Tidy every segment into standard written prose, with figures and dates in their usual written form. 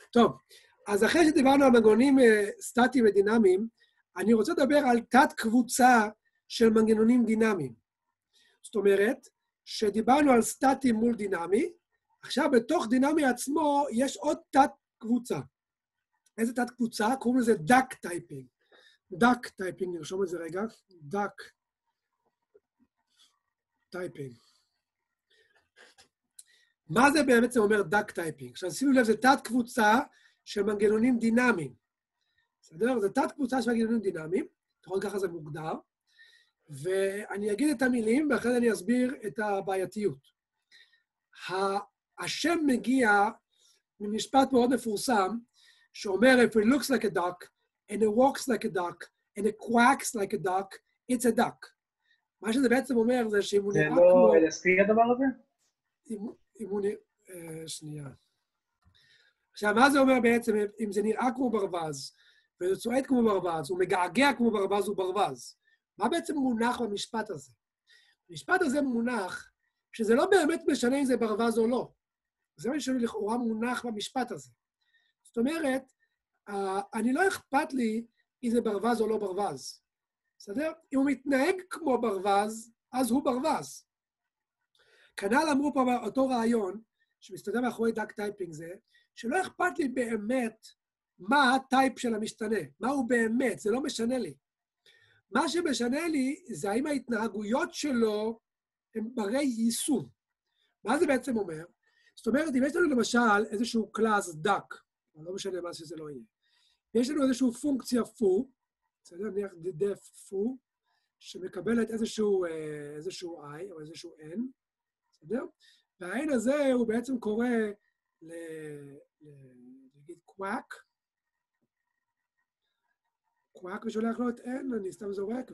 טוב, אז אחרי שדיברנו על מנגנונים סטטיים ודינמיים, אני רוצה לדבר על תת-קבוצה של מנגנונים דינמיים. זאת אומרת, שדיברנו על סטטי מול דינמי, עכשיו בתוך דינמי עצמו יש עוד תת-קבוצה. איזה תת-קבוצה? קוראים לזה דק טייפינג. דק טייפינג, נרשום את זה רגע. דק טייפינג. מה זה בעצם אומר דק טייפינג? עכשיו שימו לב, זה תת-קבוצה של מנגנונים דינמיים. בסדר? זה תת-קבוצה של מנגנונים דינמיים, נכון ככה זה מוגדר, ואני אגיד את המילים, ואחרי זה אני אסביר את הבעייתיות. השם מגיע ממשפט מאוד מפורסם, שאומר, if it looks like a duck, and it walks like a duck, and it quacks like a duck, it's a duck. מה שזה בעצם אומר זה שאם הוא נראה כמו... זה לא LSP הדבר הזה? אם הוא נראה... שנייה. עכשיו, מה זה אומר בעצם, אם זה נראה כמו ברווז, וזה צועד כמו ברווז, הוא מגעגע כמו ברווז, הוא ברווז. מה בעצם מונח במשפט הזה? המשפט הזה מונח שזה לא באמת משנה אם זה ברווז או לא. זה מה שלכאורה מונח במשפט הזה. זאת אומרת, אני לא אכפת לי אם זה ברווז או לא ברווז. בסדר? אם הוא מתנהג כמו ברווז, אז הוא ברווז. כנ"ל אמרו פה אותו רעיון, שמסתדר מאחורי דק טייפינג זה, שלא אכפת לי באמת מה הטייפ של המשתנה, מה הוא באמת, זה לא משנה לי. מה שמשנה לי זה האם ההתנהגויות שלו הם ברי יישום. מה זה בעצם אומר? זאת אומרת, אם יש לנו למשל איזשהו קלאס דק, לא משנה מה שזה לא יהיה, יש לנו איזשהו פונקציה פו, בסדר? נניח דף פו, שמקבלת איזשהו i או איזשהו n, בסדר? וה-n הזה הוא בעצם קורא נגיד קוואק, קוואק ושולח לו את n, אני סתם זורק,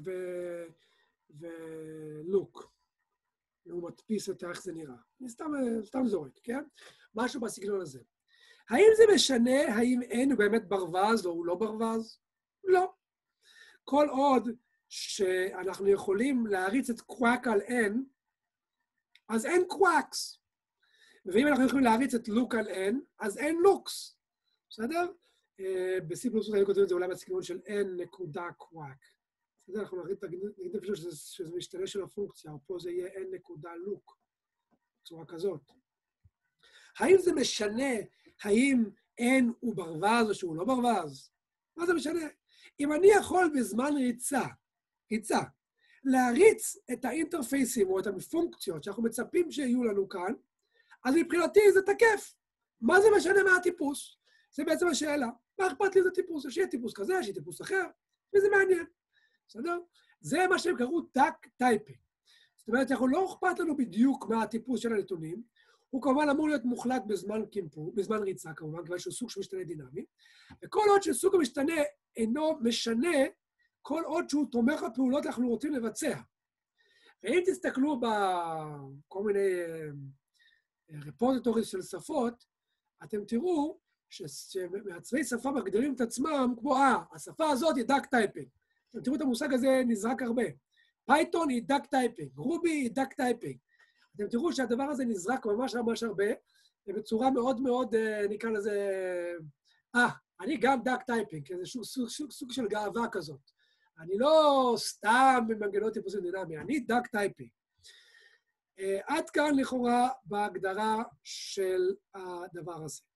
ולוק. הוא מדפיס את איך זה נראה. אני סתם זורק, כן? משהו בסגנון הזה. האם זה משנה האם n הוא באמת ברווז או הוא לא ברווז? לא. כל עוד שאנחנו יכולים להריץ את קוואק על n, אז אין קוואקס. ואם אנחנו יכולים להריץ את לוק על n, אז אין לוקס. בסדר? ב-C++ היו כותבים את זה אולי בסגנון של n נקודה קוואק. בסדר? אנחנו נגיד אפילו שזה משתנה של הפונקציה, או פה זה יהיה n נקודה לוק. בצורה כזאת. האם זה משנה האם n הוא ברווז או שהוא לא ברווז? מה זה משנה? אם אני יכול בזמן ריצה, להריץ את האינטרפייסים או את הפונקציות שאנחנו מצפים שיהיו לנו כאן, אז מבחינתי זה תקף. מה זה משנה מה הטיפוס? זה בעצם השאלה. מה אכפת לי זה טיפוס? יש טיפוס כזה, יש טיפוס אחר, וזה מעניין. בסדר? זה מה שהם קראו דק טייפינג. זאת אומרת, אנחנו לא אכפת לנו בדיוק מה הטיפוס של הנתונים, הוא כמובן אמור להיות מוחלט בזמן ריצה, כמובן, כיוון שהוא סוג של משתנה דינמי, וכל עוד שסוג המשתנה אינו משנה, כל עוד שהוא תומך בפעולות אנחנו רוצים לבצע. ואם תסתכלו בכל מיני רפוזיטוריז של שפות, אתם תראו שמעצבי שפה מגדירים את עצמם כמו, השפה הזאת היא דק טייפינג. אתם תראו את המושג הזה נזרק הרבה. פייתון היא דק טייפינג, רובי היא דק טייפינג. אתם תראו שהדבר הזה נזרק ממש הרבה, ובצורה מאוד מאוד, נקרא לזה, אני גם דק טייפינג, איזשהו סוג של גאווה כזאת. אני לא סתם במנגנון טיפוסים דינמי, אני דק טייפינג. עד כאן לכאורה בהגדרה של הדבר הזה.